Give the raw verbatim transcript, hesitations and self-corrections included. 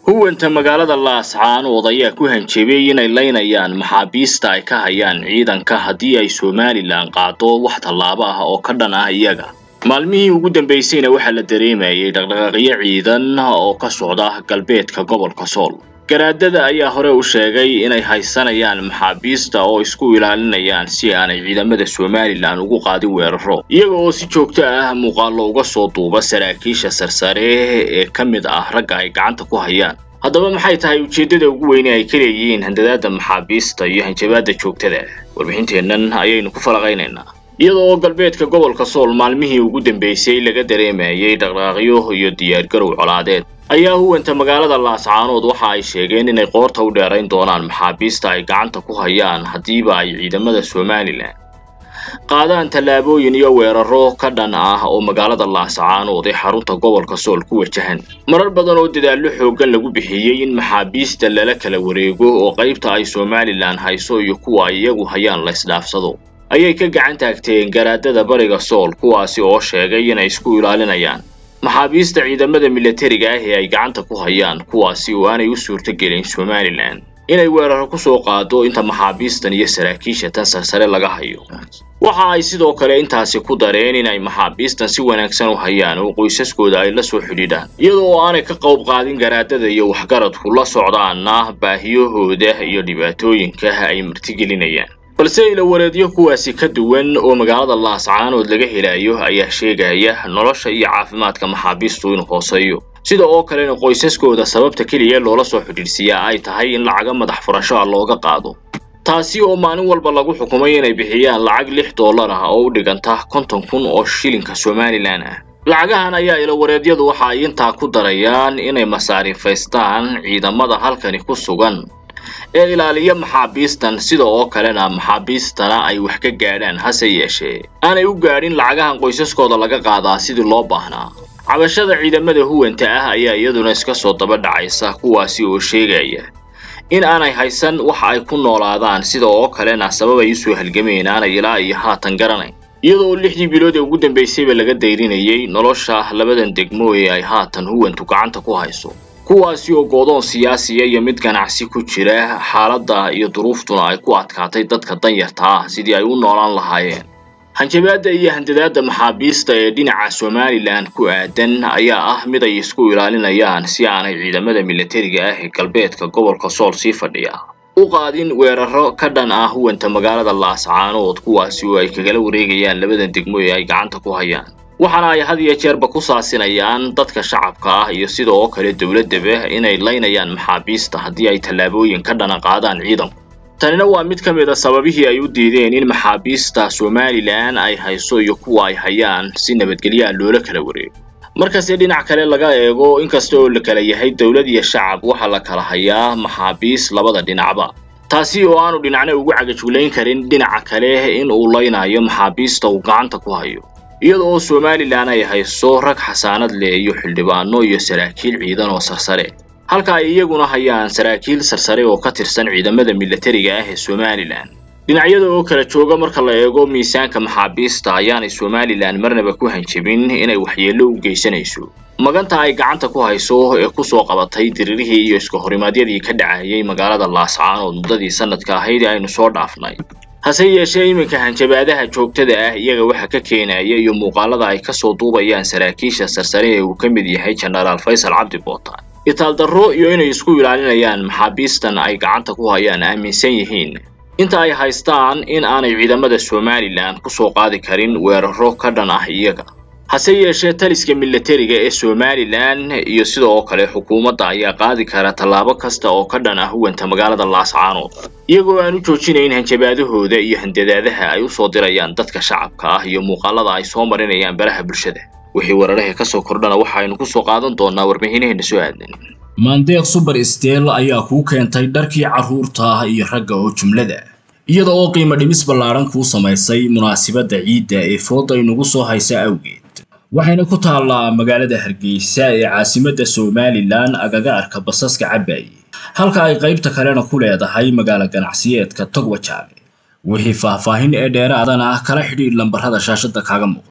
huwanta magaalada Laascaanood ayaa ku hanjabay inay leynayaan maxaabiista ay ka hayaan ciidanka haddii ay Somaliland qaado wax tallaabo ah oo ka dhan ah iyaga. maalmihii ugu dambeysayna waxa la dareemayay dhaqdhaqaaqyo ciidan oo ka socda galbeedka gobolka Sool. garaadada ayaa hore u sheegay inay haysanayaan maxaabiista oo isku ilaalinayaan si aanay ciidamada Somaliland ugu qaadin weeraro, iyaga oo si joogto ah muuqaalo uga soo duuba saraakiisha sarsare ee ka mid ah ragga ay gacanta ku hayaan. haddaba maxay tahay ujeedada ugu weyn ee ay ka leeyihiin handadaada maxaabiista iyo hanjabaada joogtada ah? warbixinteennan ayaynu ku falaqaynaynaa. iyadoo galbeedka gobolka Sool maalmihii ugu dambeysay laga dareemayay dhaqdhaqaaqyo iyo diyaar garow colaadeed, ayaa huwanta magaalada Laascaanood waxa ay sheegeen inay qoorta u dheerayn doonaan maxaabiista ay gacanta ku hayaan hadiiba ay ciidamada Somaliland qaadaan tallaabooyin iyo weeraro ka dhan ah oo magaalada Laascaanood ee xarunta gobolka Sool ku wajahan. marar badan oo dadaallo xooggan lagu bixiyay in maxaabiista lala kala wareego oo qaybta ay Somaliland hayso iyo kuwa iyagu hayaan la isdhaafsado, ayay ka gacan taagteen garaadada bariga Sool, kuwaasi oo sheegay inay isku ilaalinayaan maxaabiista ciidamada militariga ah ee ay gacanta ku hayaan, kuwaasi oo aanay u suurtagelin Somaliland inay weeraro ku soo qaado inta maxaabiistan iyo saraakiisha tan sarsare laga hayo. waxa ay sidoo kale intaasi ku dareen inay maxaabiistan si wanaagsan u hayaan oo qoysaskooda ay la soo xidhiidhaan, iyadoo aanay ka qayb qaadin garaadada iyo waxgaradku la socdaana baahiyahooda iyo dhibaatooyinka ay martigelinayaan. balse ila wareedyo kuwaasi ka duwan oo magaalada Laascaanood laga helayo ayaa sheegaya nolosha iyo caafimaadka maxaabiistu inuu hooseeyo, sida oo kalena qoysaskooda sababta kaliya loola soo xidhiidhsiyaa ay tahay in lacag madax furasho looga qaado, taasi oo maalin walba lagu xukumay inay bixiyaan lacag lix dollar ah oo u dhiganta konton kun oo shilinka Somaliland ah. lacagahan ayaa ila wareedyadu waxa ay intaa ku darayaan inay masaarifaystaan ciidamada halkani ku sugan ee ilaaliya maxaabiistan, sida oo kalena maxaabiistana ay wax ka gaadhaan, hase yeeshee aanay u gaadhin lacagahan qoysaskooda laga qaadaa sidii loo baahnaa. cabashada ciidamada huwanta ah ayaa iyaduna iska soo daba dhacaysa, kuwaasi oo sheegaya in aanay haysan wax ay ku noolaadaan, sida oo kalena sabab ay u soo halgameen aanay ilaa iyo haatan garanayn, iyadoo lixdii bilood ee ugu dambeysayba laga dayrinayay nolosha labadan degmo ee ay haatan huwantu gacanta ku hayso, kuwaasi oo goodoon siyaasiya iyo mid ganacsi ku jira. xaaladda iyo duruuftuna ay ku adkaatay dadka danyarta ah sidii ay u noolaan lahaayeen. hanjabaada iyo handadaada maxaabiista ee dhinaca Somaliland ku aadan ayaa ah mid ay isku ilaalinayaan si aanay ciidamada militariga ah ee galbeedka gobolka Sool sii fadhiya u qaadin weeraro ka dhan ah huwanta magaalada Laascaanood, kuwaasi oo ay kagala wareegayaan labadan degmo ee ay gacanta ku hayaan. waxaana ay had iyo jeerba ku saasinayaan dadka shacabka ah iyo sidoo kale dawladaba inay leynayaan maxaabiista haddii ay tallaabooyin ka dhan qaadaan ciidanku. tanina waa mid ka mid ah sababihii ay u diideen in maxaabiista Somaliland ay hayso iyo kuwa ay hayaan si nabadgelyo loola kala wareego. markaas dhinac kale laga eego, inkasta oo la kala yahay dawlad iyo shacab, waxa la kala hayaa maxaabiis labada dhinacba, taasi oo aanu dhinacna ugu cagajulayn karin dhinaca kale in uu leynayo maxaabiista uu gacanta ku hayo, iyadoo Somaliland ay hayso rag xasaanad leh iyo xildhibaano iyo saraakiil ciidan oo sarsare, halka ay iyaguna hayaan saraakiil sarsare oo ka tirsan ciidamada militariga ah ee Somaliland. dhinacyada oo kala jooga marka la eego miisaanka maxaabiista ayaanay Somaliland marnaba ku hanjabin inay waxyeello u geysanayso maganta ay gacanta ku hayso ee ku soo qabatay diririhii iyo iska horimaadyadii ka dhacayay magaalada Laascaanood muddadii sanadka ahayd ee aynu soo dhaafnay. hase yeeshee iminka hanjabaadaha joogtada ah iyaga waxa ka keenaya iyo muuqaalada ay ka soo duubayaan saraakiisha sarsare ee uu ka mid yahay General Faisal Cabdi Bootaan, itaal darro iyo inay isku ilaalinayaan maxaabiistan ay gacanta ku hayaan aaminsan yihiin inta ay haystaan in aanay ciidamada Somaliland ku soo qaadi karin weeraro ka dhan ah iyaga. hase yeeshee taliska militariga ee Somaliland iyo sidoo kale xukuumadda ayaa qaadi kara tallaabo kasta oo ka dhan ah huwanta magaalada Laascaanood, iyagoo aan u joojinayn hanjabaadahooda iyo handadaadaha ay u soo dirayaan dadka shacabka ah iyo muuqaalada ay soo marinayaan baraha bulshada. wixii wararka ka soo kordhana waxaynu ku soo qaadan doonaa warbixinaheena soo aadan. Mandeeq Super Style ayaa ku keentay dharkii carruurta iyo ragga oo jumlada, iyada oo qiimo dhimis ballaaran ku samaysay munaasabadda ciidda ee fooda inagu soo haysa awgeed. waxayna ku taallaa magaalada Hargeysa ee caasimadda Somaliland agaga arka basaska Cabay, halka ay qaybta kalena ku leedahay magaalo ganacsiyeedka Togwajaale. wixii faahfaahin ee dheeraadana kala xidhiidh lambarada shaashada kaaga muuqda.